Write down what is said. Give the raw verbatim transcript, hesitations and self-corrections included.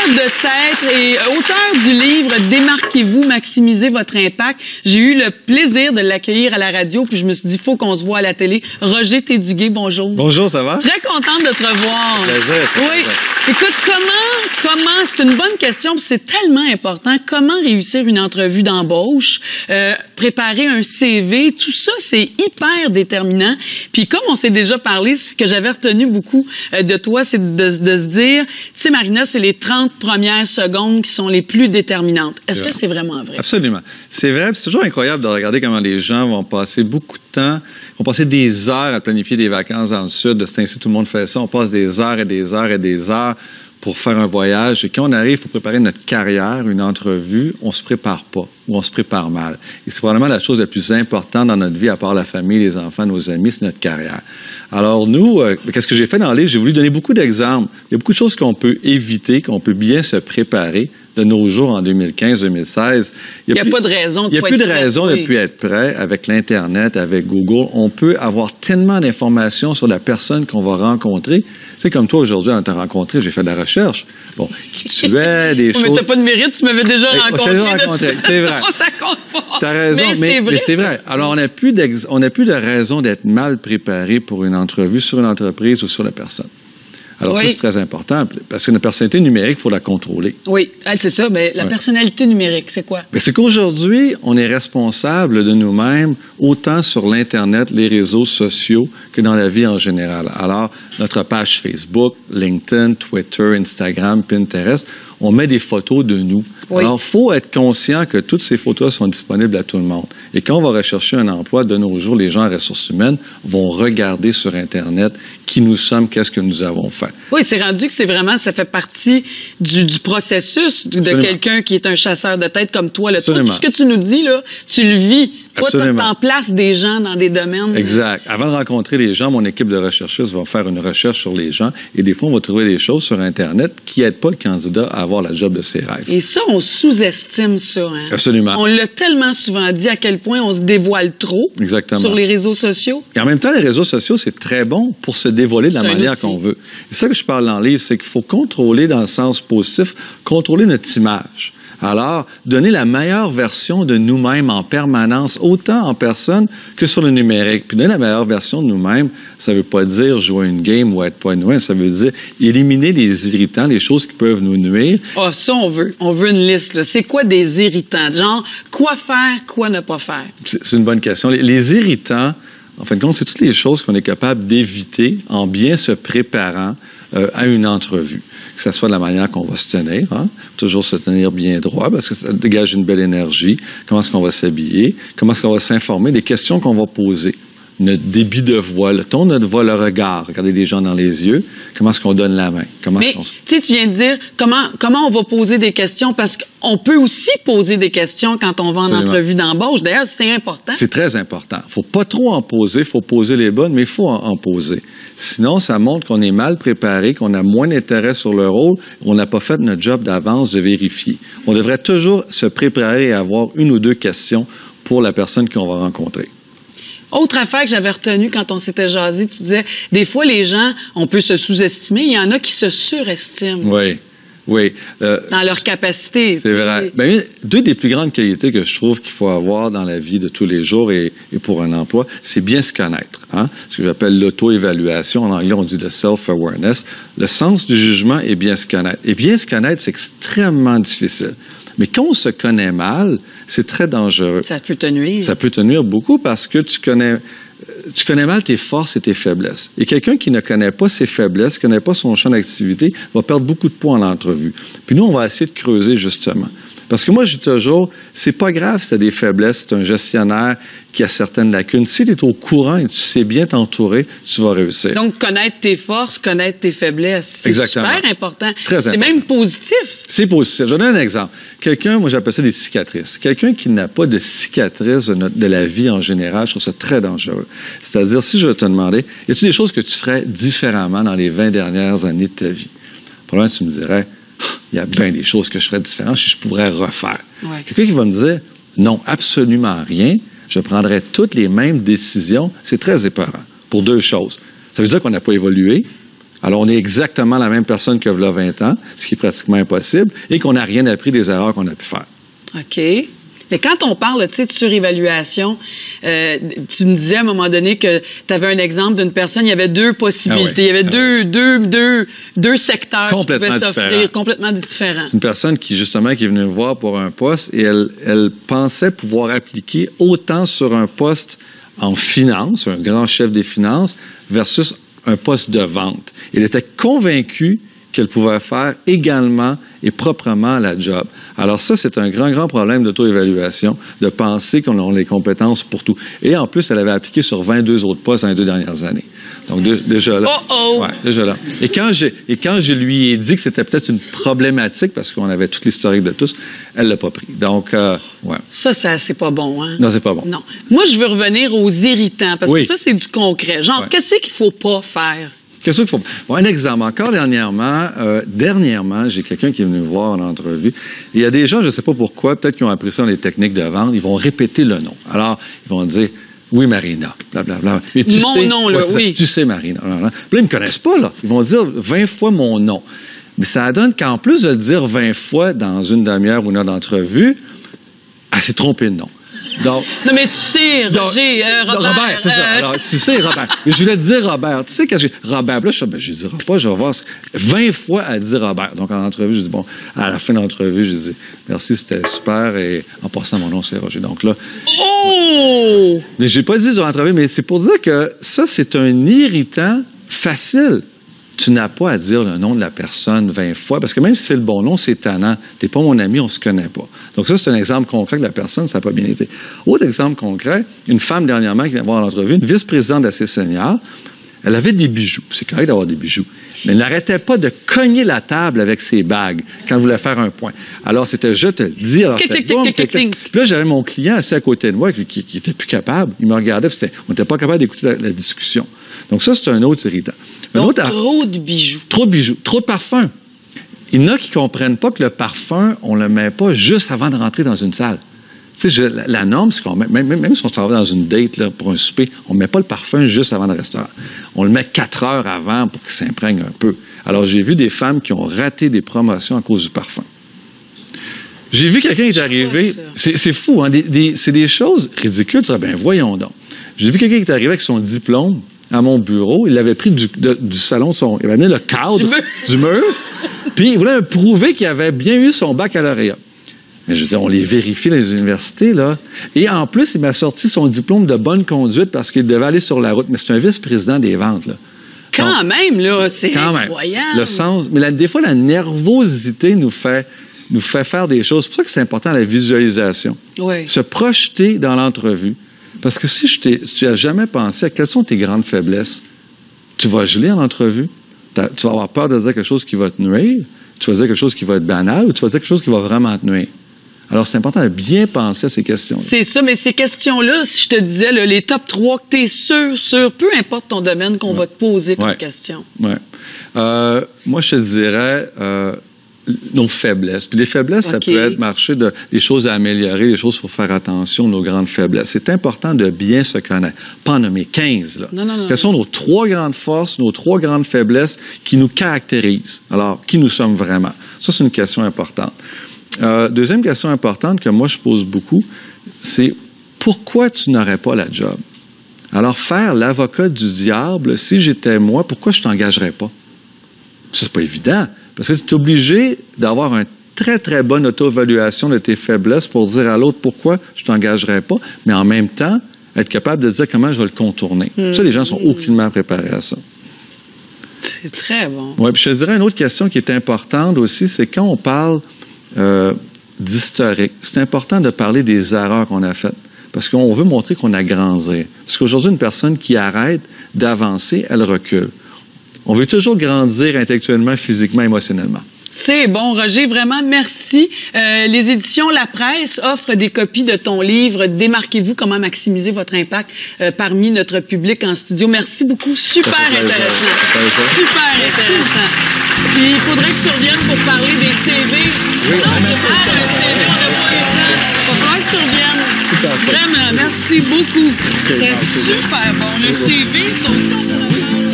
chasseur de tête et auteur du livre « Démarquez-vous, maximisez votre impact ». J'ai eu le plaisir de l'accueillir à la radio, puis je me suis dit, il faut qu'on se voit à la télé. Roger Téduguay, bonjour. Bonjour, ça va? Très contente de te revoir. Plaisir. Oui. Écoute, comment, comment, c'est une bonne question, puis c'est tellement important. Comment réussir une entrevue d'embauche, euh, préparer un C V, tout ça, c'est hyper déterminant. Puis comme on s'est déjà parlé, ce que j'avais retenu beaucoup euh, de toi, c'est de, de se dire, tu sais, Marina, c'est les trente premières secondes qui sont les plus déterminantes. Est-ce que c'est vraiment vrai? Absolument. C'est vrai. C'est toujours incroyable de regarder comment les gens vont passer beaucoup de temps, vont passer des heures à planifier des vacances dans le Sud. De ce temps-ci, tout le monde fait ça. On passe des heures et des heures et des heures pour faire un voyage. Et quand on arrive pour préparer notre carrière, une entrevue, on se prépare pas ou on se prépare mal. Et c'est probablement la chose la plus importante dans notre vie, à part la famille, les enfants, nos amis, c'est notre carrière. Alors nous, euh, qu'est-ce que j'ai fait dans le livre? J'ai voulu donner beaucoup d'exemples. Il y a beaucoup de choses qu'on peut éviter, qu'on peut bien se préparer de nos jours en deux mille quinze deux mille seize. Il n'y a, a pas de raison de Il n'y a plus de raison de ne plus être prêt avec l'Internet, avec Google. On peut avoir tellement d'informations sur la personne qu'on va rencontrer. Tu sais, comme toi, aujourd'hui, on t'a rencontré, j'ai fait de la recherche. Bon, tu es des choses... Mais t'as pas de mérite, tu m'avais déjà rencontré. Déjà rencontré, c'est vrai. Ça compte pas. T'as raison, mais, mais c'est vrai. Mais c'est vrai. Alors, on n'a plus, on n'a plus de raison d'être mal préparé pour une entrevue sur une entreprise ou sur la personne. Alors oui. Ça, c'est très important, parce que notre personnalité numérique, il faut la contrôler. Oui, c'est ça. Mais la ouais. personnalité numérique, c'est quoi? Bien, c'est qu'aujourd'hui, on est responsable de nous-mêmes, autant sur l'Internet, les réseaux sociaux, que dans la vie en général. Alors, notre page Facebook, LinkedIn, Twitter, Instagram, Pinterest, on met des photos de nous. Oui. Alors, il faut être conscient que toutes ces photos sont disponibles à tout le monde. Et quand on va rechercher un emploi de nos jours, les gens en ressources humaines vont regarder sur Internet qui nous sommes, qu'est-ce que nous avons fait. Oui, c'est rendu que c'est vraiment, ça fait partie du, du processus de Absolument. quelqu'un qui est un chasseur de tête comme toi. Là. Toi, tout ce que tu nous dis, là, tu le vis. Toi, tu en places des gens dans des domaines. Exact. Avant de rencontrer les gens, mon équipe de recherchistes va faire une recherche sur les gens et des fois, on va trouver des choses sur Internet qui n'aident pas le candidat à avoir la job de ses rêves. Et ça, on sous-estime ça. Hein? Absolument. On l'a tellement souvent dit à quel point on se dévoile trop Exactement. sur les réseaux sociaux. Et en même temps, les réseaux sociaux, c'est très bon pour se dévoiler de la manière qu'on veut. C'est ça que je parle dans le livre, c'est qu'il faut contrôler dans le sens positif, contrôler notre image. Alors, donner la meilleure version de nous-mêmes en permanence, autant en personne que sur le numérique. Puis donner la meilleure version de nous-mêmes, ça ne veut pas dire jouer une game ou être pas loin, ça veut dire éliminer les irritants, les choses qui peuvent nous nuire. Ah, oh, ça, on veut. On veut une liste. C'est quoi des irritants? Genre, quoi faire, quoi ne pas faire? C'est une bonne question. Les, les irritants, en fin de compte, c'est toutes les choses qu'on est capable d'éviter en bien se préparant euh, à une entrevue. Que ce soit de la manière qu'on va se tenir, hein? Toujours se tenir bien droit, parce que ça dégage une belle énergie. Comment est-ce qu'on va s'habiller? Comment est-ce qu'on va s'informer? Les questions qu'on va poser. Notre débit de voix, le ton de notre voix, le regard, regarder les gens dans les yeux, comment est-ce qu'on donne la main? Comment Mais, tu sais, tu viens de dire comment, comment on va poser des questions, parce qu'on peut aussi poser des questions quand on va en Absolument. entrevue d'embauche. D'ailleurs, c'est important. C'est très important. Il ne faut pas trop en poser, il faut poser les bonnes, mais il faut en, en poser. Sinon, ça montre qu'on est mal préparé, qu'on a moins d'intérêt sur le rôle, on n'a pas fait notre job d'avance de vérifier. On devrait toujours se préparer à avoir une ou deux questions pour la personne qu'on va rencontrer. Autre affaire que j'avais retenue quand on s'était jasé, tu disais, des fois, les gens, on peut se sous-estimer, il y en a qui se surestiment. Oui, oui. Euh, dans leur capacité. C'est vrai. Bien, deux des plus grandes qualités que je trouve qu'il faut avoir dans la vie de tous les jours et, et pour un emploi, c'est bien se connaître. Hein? Ce que j'appelle l'auto-évaluation. En anglais, on dit le self-awareness. Le sens du jugement est bien se connaître. Et bien se connaître, c'est extrêmement difficile. Mais quand on se connaît mal, c'est très dangereux. Ça peut te nuire. Ça peut te nuire beaucoup parce que tu connais, tu connais mal tes forces et tes faiblesses. Et quelqu'un qui ne connaît pas ses faiblesses, qui ne connaît pas son champ d'activité, va perdre beaucoup de points en entrevue. Puis nous, on va essayer de creuser justement. Parce que moi, je dis toujours, c'est pas grave si tu as des faiblesses, c'est un gestionnaire qui a certaines lacunes. Si tu es au courant et tu sais bien t'entourer, tu vas réussir. Donc, connaître tes forces, connaître tes faiblesses, c'est super important. Très important. C'est même positif. C'est positif. Je donne un exemple. Quelqu'un, moi j'appelle ça des cicatrices. Quelqu'un qui n'a pas de cicatrices de, notre, de la vie en général, je trouve ça très dangereux. C'est-à-dire, si je te demandais, y a-t-il des choses que tu ferais différemment dans les vingt dernières années de ta vie? Probablement, tu me dirais, il y a bien des choses que je ferais différentes si je pourrais refaire. Ouais. Quelqu'un qui va me dire, non, absolument rien, je prendrais toutes les mêmes décisions, c'est très épeurant pour deux choses. Ça veut dire qu'on n'a pas évolué, Alors, on est exactement la même personne que là vingt ans, ce qui est pratiquement impossible, et qu'on n'a rien appris des erreurs qu'on a pu faire. OK. Mais quand on parle, tu sais, de surévaluation, euh, tu me disais à un moment donné que tu avais un exemple d'une personne, il y avait deux possibilités, ah oui. il y avait ah deux, oui. deux, deux, deux secteurs qui pouvaient s'offrir complètement différents. C'est une personne qui, justement, qui est venue me voir pour un poste et elle, elle pensait pouvoir appliquer autant sur un poste en finance, un grand chef des finances, versus un poste de vente. Elle était convaincue qu'elle pouvait faire également et proprement la job. Alors ça, c'est un grand, grand problème d'auto-évaluation, de penser qu'on a les compétences pour tout. Et en plus, elle avait appliqué sur vingt-deux autres postes dans les deux dernières années. Donc de, déjà là. Oh oh! Ouais, déjà là. Et quand, j'ai, et quand je lui ai dit que c'était peut-être une problématique, parce qu'on avait toute l'historique de tous, elle l'a pas pris. Donc, euh, ouais. Ça, ça, c'est pas bon, hein? Non, c'est pas bon. Non. Moi, je veux revenir aux irritants, parce oui. que ça, c'est du concret. Genre, ouais. qu'est-ce qu'il faut pas faire? Qu'est-ce qu'il faut? Bon, un exemple. Encore dernièrement, euh, dernièrement, j'ai quelqu'un qui est venu me voir en entrevue. Il y a des gens, je ne sais pas pourquoi, peut-être qui ont appris ça dans les techniques de vente, ils vont répéter le nom. Alors, ils vont dire « Oui, Marina », blablabla. Mais tu mon sais, nom, là, ouais, oui. Tu sais, Marina. Puis là, ils ne me connaissent pas, là. Ils vont dire vingt fois mon nom. Mais ça donne qu'en plus de le dire vingt fois dans une demi-heure ou une heure d'entrevue, elle s'est trompée de nom. Donc, non, mais tu sais, Roger, euh, Robert. Robert, c'est euh... ça. Alors, tu sais, Robert. Mais je voulais te dire Robert. Tu sais, quand j'ai. Robert, là, je ne ben, dirai pas, je vais voir. vingt fois à dire Robert. Donc, en entrevue, je dis, bon, à la fin de l'entrevue, j'ai dit, merci, c'était super. Et en passant, mon nom, c'est Roger. Donc là. Oh! Mais j'ai pas dit durant l'entrevue, mais c'est pour dire que ça, c'est un irritant facile. Tu n'as pas à dire le nom de la personne vingt fois, parce que même si c'est le bon nom, c'est tannant. T'es pas mon ami, on se connaît pas. Donc ça, c'est un exemple concret de la personne, ça n'a pas bien été. Autre exemple concret, une femme dernièrement qui vient voir l'entrevue, une vice-présidente assez senior, elle avait des bijoux. C'est correct d'avoir des bijoux. Mais elle n'arrêtait pas de cogner la table avec ses bagues quand elle voulait faire un point. Alors, c'était « je te le dis ». Alors, c'était boum, clic, clic. Puis là, j'avais mon client assis à côté de moi qui, qui, qui était plus capable. Il me regardait, puis on n'était pas capable d'écouter la, la discussion. Donc ça, c'est un autre irritant. Un Donc, autre, trop de bijoux. Trop de bijoux. Trop de parfum. Il y en a qui ne comprennent pas que le parfum, on ne le met pas juste avant de rentrer dans une salle. Tu sais, la, la norme, c'est qu'on met, même, même si on se travaille dans une date là, pour un souper, on ne met pas le parfum juste avant le restaurant. On le met quatre heures avant pour qu'il s'imprègne un peu. Alors, j'ai vu des femmes qui ont raté des promotions à cause du parfum. J'ai vu quelqu'un qui est arrivé... C'est, c'est fou, hein? Des, des, c'est des choses ridicules. Tu dis, ben voyons donc. J'ai vu quelqu'un qui est arrivé avec son diplôme à mon bureau. Il l'avait pris du, de, du salon, son, il avait amené le cadre du mur, du mur puis il voulait me prouver qu'il avait bien eu son baccalauréat. Mais je veux dire, on les vérifie dans les universités, là. Et en plus, il m'a sorti son diplôme de bonne conduite parce qu'il devait aller sur la route. Mais c'est un vice-président des ventes, là. Quand Donc, même, là, c'est quand incroyable. Même. Le sens, mais la, des fois, la nervosité nous fait, nous fait faire des choses. C'est pour ça que c'est important, la visualisation. Oui. Se projeter dans l'entrevue. Parce que si, je t'ai, si tu n'as jamais pensé à quelles sont tes grandes faiblesses, tu vas geler en entrevue. Tu vas avoir peur de dire quelque chose qui va te nuire. Tu vas dire quelque chose qui va être banal ou tu vas dire quelque chose qui va vraiment te nuire. Alors, c'est important de bien penser à ces questions-là. C'est ça, mais ces questions-là, si je te disais, là, les top trois que tu es sûr, sûr, peu importe ton domaine qu'on ouais. va te poser comme ouais. question. Oui. Euh, moi, je te dirais euh, nos faiblesses. Puis les faiblesses, okay. ça peut être marcher de, des choses à améliorer, des choses qu'il faut faire attention, nos grandes faiblesses. C'est important de bien se connaître. Pas en nommer quinze, là. Non, non, non. Quelles sont nos trois grandes forces, nos trois grandes faiblesses qui nous caractérisent? Alors, qui nous sommes vraiment? Ça, c'est une question importante. Euh, deuxième question importante que moi je pose beaucoup, c'est pourquoi tu n'aurais pas la job? Alors, faire l'avocat du diable, si j'étais moi, pourquoi je ne t'engagerais pas? Ça, c'est pas évident, parce que tu es obligé d'avoir une très, très bonne auto-évaluation de tes faiblesses pour dire à l'autre pourquoi je ne t'engagerais pas, mais en même temps, être capable de dire comment je vais le contourner. Mmh. Ça, les gens sont aucunement préparés à ça. C'est très bon. Oui, puis je te dirais une autre question qui est importante aussi, c'est quand on parle Euh, d'historique. C'est important de parler des erreurs qu'on a faites parce qu'on veut montrer qu'on a grandi. Parce qu'aujourd'hui, une personne qui arrête d'avancer, elle recule. On veut toujours grandir intellectuellement, physiquement, émotionnellement. C'est bon, Roger, vraiment, merci. Euh, les éditions La Presse offrent des copies de ton livre « Démarquez-vous, comment maximiser votre impact euh, parmi notre public en studio ». Merci beaucoup, super intéressant. Super intéressant. Puis il faudrait que tu reviennes pour parler des C V. Oui, non, on va faire un C V, on n'a pas eu le temps. Il va falloir que tu reviennes. Vraiment, merci beaucoup. Okay, C'est super bon. Le C V, c'est aussi...